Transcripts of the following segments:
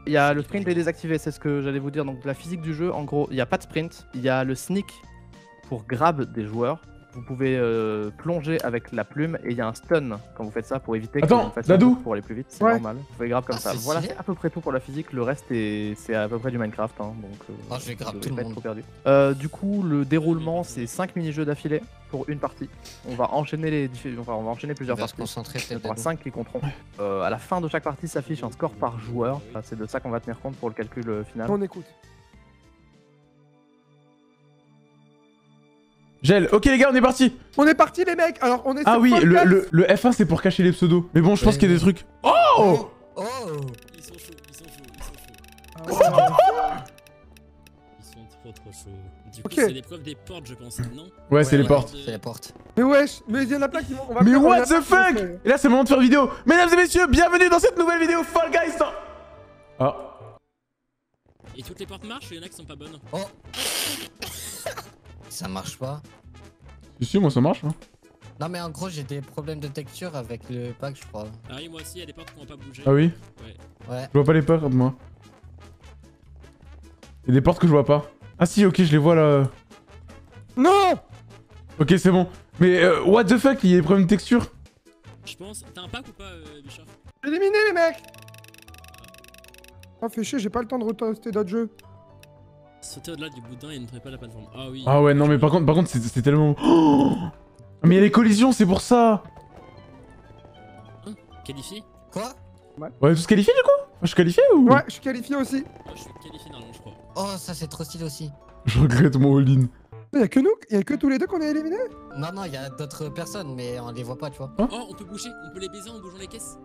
Il y a le sprint est désactivé, c'est ce que j'allais vous dire. Donc la physique du jeu, en gros, il n'y a pas de sprint. Il y a le sneak pour grab des joueurs. Vous pouvez plonger avec la plume et il y a un stun quand vous faites ça pour éviter que vous fassiez un Dadou boost pour aller plus vite. C'est normal. Vous pouvez grab comme ça. Voilà, c'est à peu près tout pour la physique. Le reste c'est à peu près du Minecraft. Hein, donc je vais grab tout le monde. trop perdu. Du coup, le déroulement, c'est 5 mini-jeux d'affilée pour une partie. On va enchaîner on va enchaîner plusieurs parties. Il y aura 5 qui compteront. À la fin de chaque partie s'affiche un score par joueur. C'est de ça qu'on va tenir compte pour le calcul final. On écoute. Gel, ok les gars, on est parti. On est parti les mecs. Alors on est. Ah sur oui, Fall Guys. le F1 c'est pour cacher les pseudos. Mais bon, je pense qu'il y a des trucs. Oh, Oh Ils sont chauds, ils sont chauds, ils sont chauds. Ils sont trop chauds. Du coup, c'est l'épreuve des portes, je pense, non? Ouais, c'est les portes. C'est les portes. Mais wesh, mais il y en a plein qui vont. Mais what the fuck? Et là, c'est le moment de faire vidéo. Mesdames et messieurs, bienvenue dans cette nouvelle vidéo Fall Guys. Ah. Et toutes les portes marchent ou il y en a qui sont pas bonnes? Oh. Ça marche pas. Si, moi ça marche. Hein. Non, mais en gros, j'ai des problèmes de texture avec le pack, je crois. Ah oui, moi aussi, il y a des portes qui n'ont pas bougé. Ah oui? Ouais. Je vois pas les portes, moi. Il y a des portes que je vois pas. Ah si, ok, je les vois là. Non. Ok, c'est bon. Mais what the fuck, il y a des problèmes de texture. Je pense. T'as un pack ou pas, Bichard? Éliminé les mecs. Ah, fais chier, j'ai pas le temps de retester d'autres jeux. Sauter au-delà du boudin et ne trouver pas la plateforme. Ah oui. Ah ouais, non, mais par contre, c'est tellement. Oh, mais il y a les collisions, c'est pour ça. Hein? Qualifié? Quoi? Ouais, tous qualifiés du coup? Je suis qualifié ou? Ouais, je suis qualifié aussi. Ah, je suis qualifié normalement, je crois. Oh, ça c'est trop stylé aussi. Je regrette mon all-in. Y'a que nous, y'a que tous les deux qu'on est éliminés. Non, non, il y a d'autres personnes, mais on les voit pas, tu vois. Oh, on peut bouger, on peut les baiser en bougeant les caisses.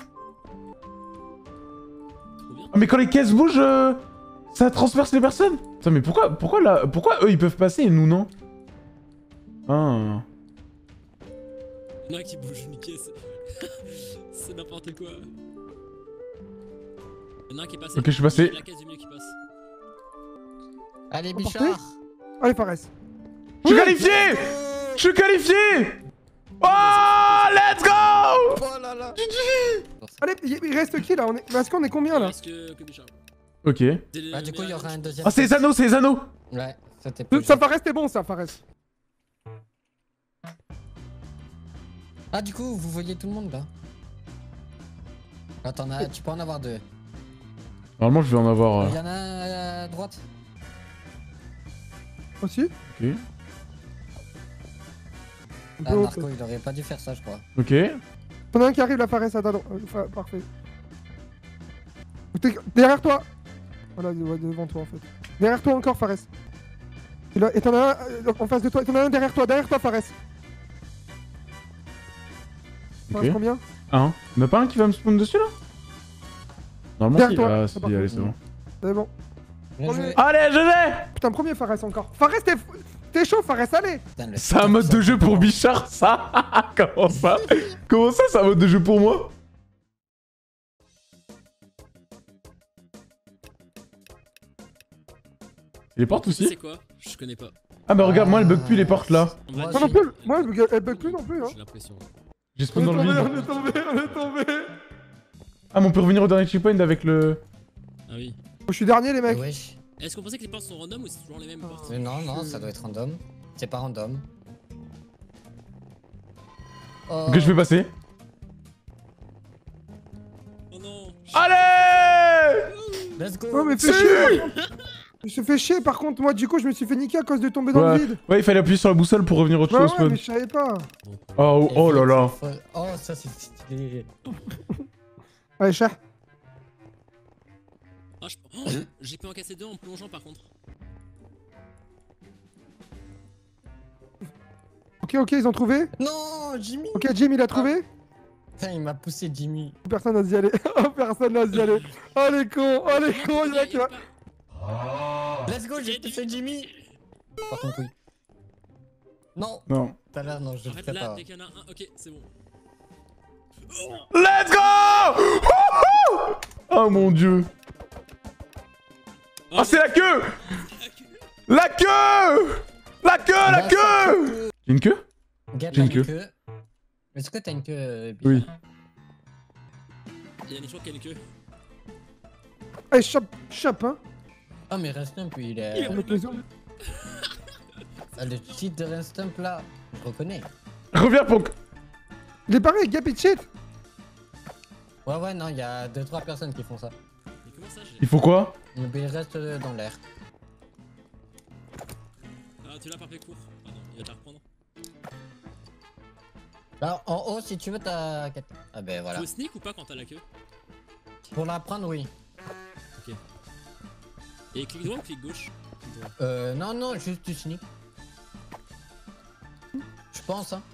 Trop bien. Ah, mais quand les caisses bougent, ça transperce les personnes. Putain, mais pourquoi eux ils peuvent passer et nous non? Ah. Il y en a qui bougent une caisse. C'est n'importe quoi. Il y en a un qui est passé. Ok, je suis passé. La caisse du milieu qui passe. Allez, Emporté. Bichard. Allez, Fares. Je suis qualifié! Je suis qualifié! Oh, let's go! Oh là là. Allez, il reste qui là? Est-ce qu'on est combien là? Parce que Bichard. Ok. Ah, du coup, il y aura un deuxième. Oh, c'est les anneaux, c'est les anneaux! Ouais, ça t'est pas. Ça Fares, t'es bon ça, Fares. Ah, du coup, vous voyez tout le monde là? Attends, tu peux en avoir deux. Normalement, je vais en avoir. Il y en a un à droite. Aussi. Ok. Ah, Marco, il aurait pas dû faire ça, je crois. T'en Ok. as un qui arrive là, Fares, attends. Parfait. Derrière toi. Voilà, devant toi en fait. Derrière toi encore, Fares. Et t'en as un en face de toi. T'en as un derrière toi, Fares. Ok. Fares, combien? Un. Y'en a pas un qui va me spawn dessus là? Normalement, si. Derrière toi. Ah, Ah, si, parfait. allez, c'est bon. C'est bon. Bien joué. Allez, je l'ai! Putain, premier Fares encore. Fares, t'es chaud, Fares, allez. Putain, le C'est un mode de jeu pour Bichard, ça? Comment ça? Comment ça, c'est un mode de jeu pour moi? C'est les portes aussi? C'est quoi? Je connais pas. Ah bah regarde, moi elle bug plus les portes là. Moi Moi non plus, moi elle bug plus non plus. Hein. J'ai l'impression. J'ai On spawn dans le est vide. tombé. Ah mais on peut revenir au dernier checkpoint avec le... Ah oui. Je suis dernier les mecs. Wesh. Est-ce qu'on pensait que les portes sont random ou c'est toujours les mêmes portes? Mais non, non, ça doit être random. C'est pas random. Oh. Ok, je vais passer. Oh non. Allez! Let's go. Ouais mais fais chier. Je te fais chier par contre, moi du coup je me suis fait niquer à cause de tomber dans le vide. Ouais, il fallait appuyer sur la boussole pour revenir au Bah ouais, spawn. mais je savais pas. Oh, oh là là. Oh, ça c'est stylé. Allez, chat. Ah, j'ai pu en casser deux en plongeant par contre. Ok, ils ont trouvé. Non, Jimmy. Ok, Jim il a trouvé. Putain, il m'a poussé Jimmy. Personne n'a y aller. Personne n'a y aller. Oh les cons, il y en a qui va. Let's go, j'ai poussé Jimmy. Par contre, oui. Non. Non. Tout à l'heure, non, je le Arrête ferai là, pas. dès qu'il y en a un. Ok, c'est bon. Let's go! Wouhou! Oh mon dieu. Oh, c'est la queue! La queue! La queue, la queue! J'ai une queue? J'ai une queue. Mais est-ce que t'as une queue, Oui. Il y a des choses qui a une queue. Allez, chope, hein. Ah, mais Restump, il Il est. est On met les zooms. Ah, le cheat de Restump là, je reconnais. Reviens, Ponk. Il est pareil, Gap et cheat. Ouais, non, il y a 2-3 personnes qui font ça. Mais comment ça, j'ai. Il faut quoi? Mais il reste dans l'air. Ah, tu l'as pas fait court. Pardon, il va te la reprendre. Là, en haut, si tu veux, t'as. Ah, ben voilà. Faut sneak ou pas quand t'as la queue? Pour la prendre, oui. Et clic droit ou clic gauche? Clic droit. Non, juste du sneak. Je pense, hein.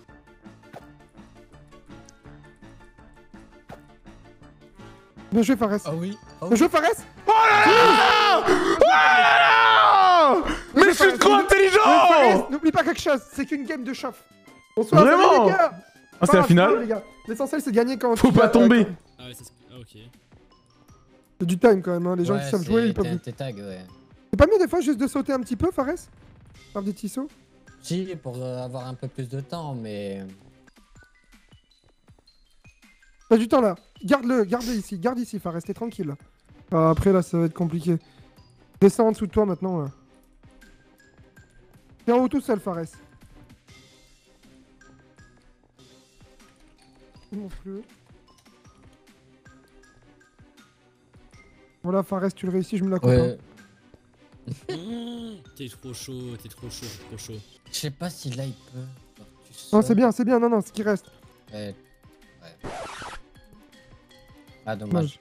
Bien joué, Fares. Ah oui. Bien joué, Fares. Oh là là! Mais je suis trop intelligent! Fares, n'oublie pas quelque chose, c'est qu'une game de chauffe. Bonsoir, Vraiment salut, les gars. Ah, c'est la finale? Les gars. L'essentiel, c'est de gagner quand. Faut pas tomber. Ah ouais, c'est. Ah, ok. C'est du time quand même, hein. Les gens qui savent jouer, ils peuvent. T'es tag, ouais. C'est pas mieux des fois juste de sauter un petit peu, Fares? Faire des petits sauts? Si, pour avoir un peu plus de temps, mais. T'as du temps là. Garde-le ici. Garde ici, Fares, t'es tranquille. Là. Ah, après, là, ça va être compliqué. Descends en dessous de toi maintenant. Là. T'es en haut tout seul, Fares. Non plus. Voilà, Fares, tu le réussis, je me la coupe. Ouais. T'es trop chaud, trop chaud. Je sais pas si là il peut. Non, c'est bien, non, ce qui reste. Ouais. Ah, dommage.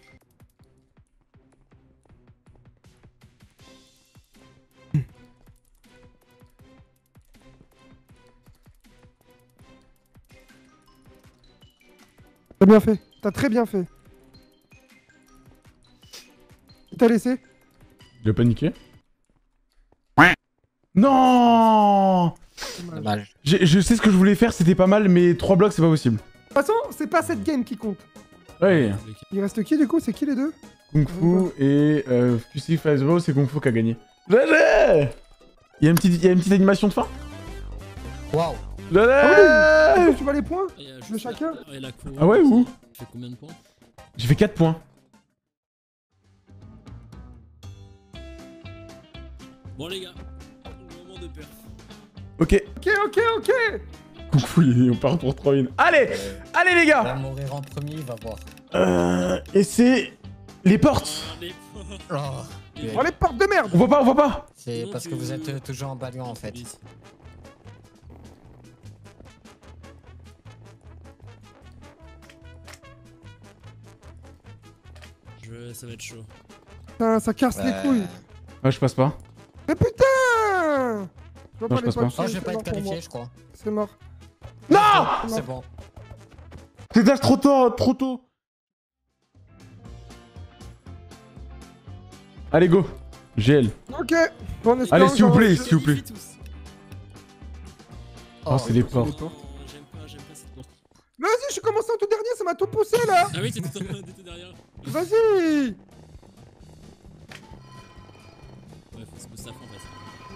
T'as bien fait, t'as très bien fait. T'as laissé? Il a paniqué? Non! Dommage. Je sais ce que je voulais faire, c'était pas mal, mais 3 blocs, c'est pas possible. De toute façon, c'est pas cette game qui compte. Ouais. Il reste qui du coup? C'est qui les deux? Kung Fu et QC Phase c'est Kung Fu qui a gagné. GG! Il y a une petite animation de fin? Waouh! GG! Tu vois les points? Et, De chacun? et la couronne Ah ouais, aussi. où? Tu fais combien de points? J'ai fait 4 points. Bon les gars, le moment de peur. Ok. Ok. Kung Fu, on part pour 3 wins. Allez! Allez les Il va gars! mourir en premier, il va voir. Et c'est... les portes! Ah, les portes. Oh, Oh les portes de merde! On voit pas! c'est parce que vous êtes toujours en ballon en fait. Ça va être chaud. Putain, ça casse les couilles. Ouais, je passe pas. Mais putain! Je vois Non, je passe pas. Oh, je vais pas être qualifié, je crois. C'est mort. Non! C'est bon. C'est déjà trop tôt! Allez, go! GL. Ok. Bon, Allez, s'il vous plaît, s'il vous plaît. Tous. Oh, c'est les portes. Oh, j'aime pas cette porte. Vas-y, je suis commencé en tout dernier, ça m'a tout poussé là! Ah oui, t'étais derrière. Vas-y! Ouais, faut se pousser à fond en fait.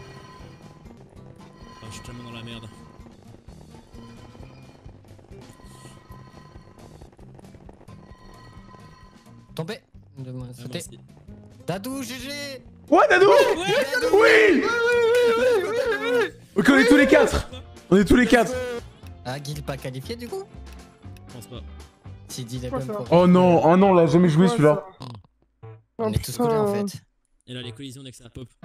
Oh, je suis tellement dans la merde. Tombé. Ah, moi Sauté. aussi. Dadou, GG. Ouais, Dadou! Dadou. Oui! Ok, on est tous les 4! On est tous les 4! Ah, Guil pas qualifié du coup? Je pense pas. Sidi les Quoi, bonnes ça pour- Oh non, on l'a jamais joué Ouais, celui-là. ça. On est tous collés en fait. Et là, les collisions dès que ça pop.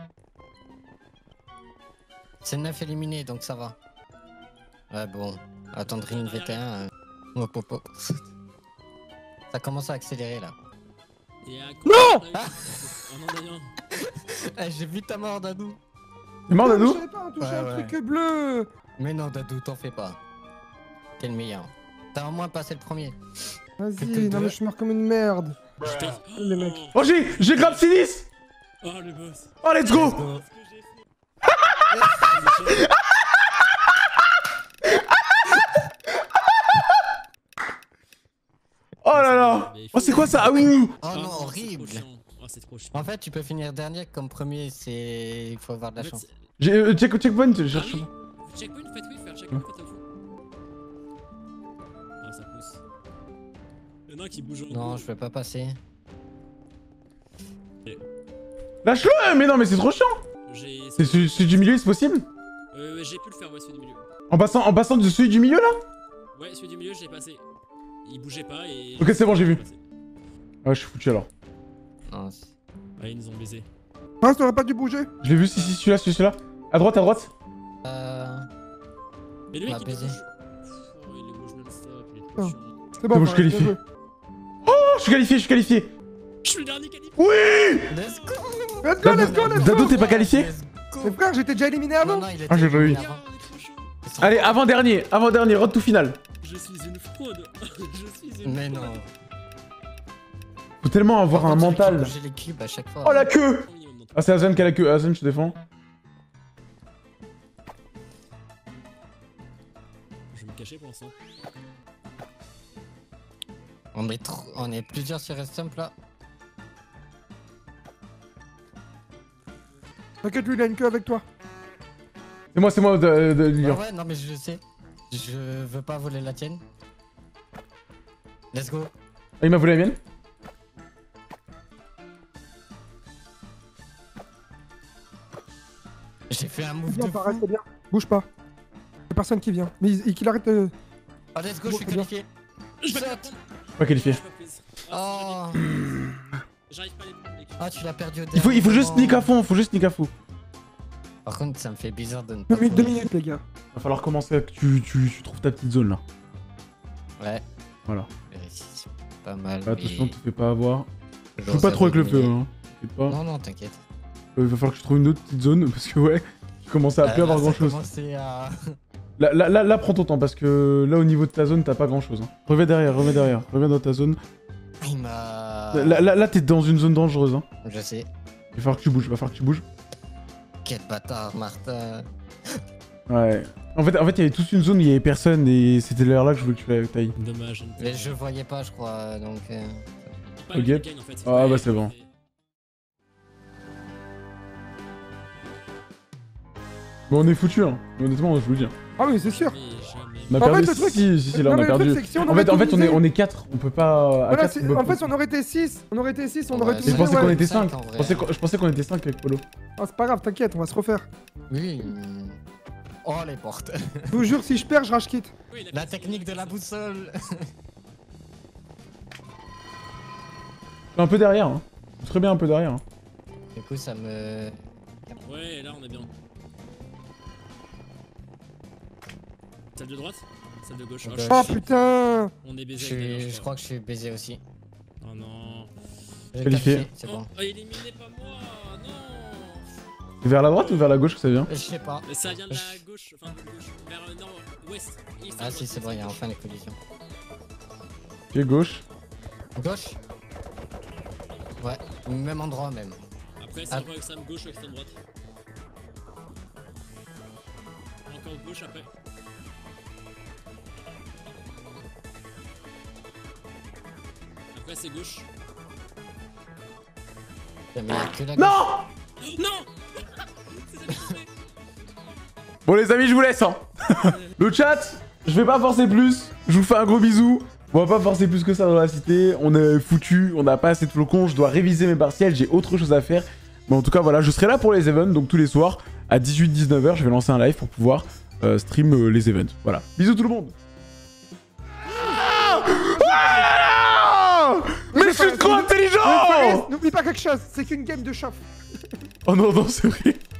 C'est 9 éliminés donc ça va. Ouais, bon. Attendre une VT1. Hop, hop, hop. Ça commence à accélérer là. Et à Non! Oh non, Damien. Eh, j'ai vu ta mort, Dadou. T'es mort, Je Dadou? savais pas toucher Ouais, un ouais. truc bleu! Mais non, Dadou, t'en fais pas. T'es le meilleur. T'as au moins passé le premier. Vas-y, non mais je meurs comme une merde. Les mecs. Oh, j'ai grab C10! Oh, le boss. Oh, let's go! Let's go. Ce que j'ai fait. Oh là là! Oh, c'est quoi ça? Ah oui! Oh non, c'est horrible. trop chiant. Oh, c'est trop chiant. En fait, tu peux finir dernier comme premier, c'est. Il faut avoir de la En fait, chance. J'ai checkpoint, je Ah cherche. oui, checkpoint, faites oui, faire checkpoint, faites au fou. Ah, ça pousse. Il y en a un qui bouge en Non, haut. je peux pas passer. Lâche-le! Mais non, mais c'est trop chiant! C'est celui du milieu, c'est possible? Ouais, j'ai pu le faire, ouais, celui du milieu. En passant de celui du milieu là? Ouais, celui du milieu, j'ai passé. Il bougeait pas et. Ok, c'est bon, j'ai vu. Ouais, je suis foutu alors. Ouais, ils nous ont baisé. Ah, t'aurais pas dû bouger. Je l'ai vu, si, celui-là. À droite, à droite. Mais le mec, il baisé. Oh, il est bouge non-stop, il est trop chiant. C'est bon, bon, je suis qualifié. Oh, je suis qualifié. Je suis le dernier qualifié. Oui! Let's go! Let's go. Dado, t'es pas qualifié? Mais frère, j'étais déjà éliminé avant. Non, il était Ah, j'ai pas vu. avant. On est trop chaud. Allez, avant-dernier, road to final. Je suis une fraude. Je suis une Mais fraude. non. Faut tellement avoir un mental. J'ai les cubes à chaque fois. Oh la queue! Au minimum, non. Ah, c'est Hazen qui a la queue. Hazen, je te défends. Je vais me cacher pour l'instant. On est plusieurs sur Stump là. T'inquiète, lui, il a une queue avec toi. C'est moi de Lyon. Ouais, non mais je sais. Je veux pas voler la tienne. Let's go. Ah, il m'a volé la mienne? J'ai fait un move Viens, de Fares, fou. c'est bien. Bouge pas. Y'a personne qui vient. Mais qu'il arrête. Oh, let's go, je suis qualifié. Je vais Saute. pas prendre. Pas qualifié. Je suis pas prise. Oh. J'arrive pas à les prendre, les Ah, tu l'as perdu au Il faut dernier juste moment. sneak à fond, Par contre, ça me fait bizarre de ne pas. 2 voler. minutes, les gars. Va falloir commencer à que tu trouves ta petite zone là. Ouais. Voilà. C'est pas mal. Bah, attention, mais- te fais pas avoir. Je Genre, joue pas ça trop avec le va feu, donner- hein. T'inquiète pas. Non, non, t'inquiète. Il va falloir que je trouve une autre petite zone parce que ouais, je commence à plus avoir grand chose. À... Là, prends ton temps parce que là, au niveau de ta zone, t'as pas grand chose. Hein. Reviens derrière. Reviens dans ta zone. Il m'a. Là, t'es dans une zone dangereuse. Hein. Je sais. Il va falloir que tu bouges. Quel bâtard, Martin. Ouais. En fait, il y avait toute une zone où il y avait personne et c'était l'air là que je voulais que tu t'ailles. Dommage. Mais je voyais pas, je crois, donc. Pas lui qui gagne, en fait. Ah, bah, c'est bon. Bon, on est foutu, hein. Honnêtement, je vous le dis. Ah, oui, c'est sûr. On a En perdu. fait, le truc- Si, là, Non, on mais a le truc, perdu. c'est que si on En aurait fait, tout misé- on est 4. On peut pas. À Voilà, 4, en fait, si on aurait été 6, on aurait Ouais, tout Je c'est misé, pensais qu'on ouais. était cinq, 5. en vrai. Je pensais qu'on était 5 avec Polo. Ah, c'est pas grave, t'inquiète, on va se refaire. Oui. Oh, les portes. Je vous jure, si je perds, je rage quitte. La technique de la boussole. Je suis un peu derrière. Hein. Je suis très bien un peu derrière. Hein. Du coup, ça me. Ouais, là on est bien. Celle de droite? Celle de gauche. De Oh, gauche. Oh shit. putain. On est Je, baisé. avec Daniel, je crois que je suis baisé aussi. Oh non. J'ai Qualifié. C'est bon. Oh, éliminé pas moi. Non. Vers la droite ou vers la gauche que ça vient? Je sais pas. Mais ça vient de la gauche. Enfin, de gauche. Vers nord, ouest. East, Ah ouest, si, c'est bon, il y a enfin les collisions. Pied gauche. Gauche. Ouais, même endroit même. Après, c'est encore extrême gauche ou extrême droite. Encore gauche après. Après, c'est gauche. Mais il y a que la gauche. Non! Non. Bon les amis, je vous laisse hein. Le chat, je vais pas forcer plus. Je vous fais un gros bisou. On va pas forcer plus que ça dans la cité. On est foutu, on n'a pas assez de flocons. Je dois réviser mes partiels, j'ai autre chose à faire. Mais en tout cas voilà, je serai là pour les events. Donc tous les soirs à 18-19h, je vais lancer un live pour pouvoir stream les events. Voilà, bisous tout le monde. Mais je suis trop intelligent! N'oublie pas quelque chose, c'est qu'une game de chauffe. Oh non, non, c'est vrai.